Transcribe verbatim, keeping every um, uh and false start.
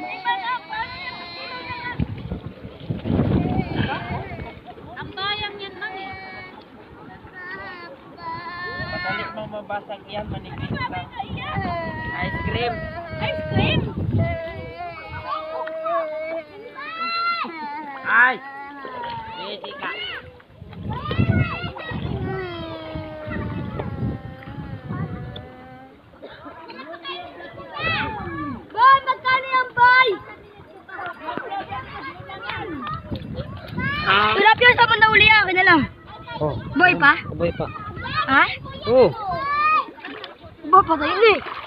Ang bayang yan man eh. Madali mong mabasag yan, manipis lang. Ice cream. Ice cream? Ay! Easy ka. Boy, magkano yan, boy? Ah. Tilapia sa na uli ah, na lang. Oh. Boy pa? Boy pa. Ha? Oh. Boy pa tayo eh.